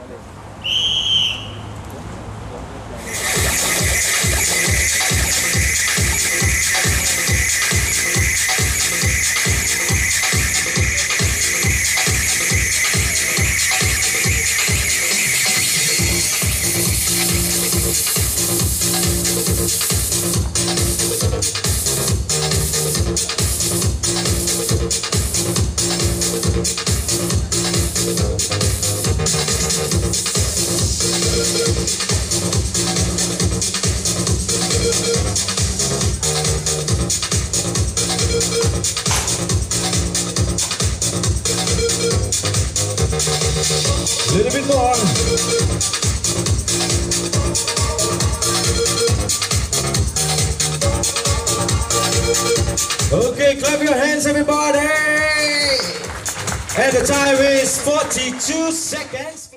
A little bit more. Okay, clap your hands, everybody. And the time is 42 seconds.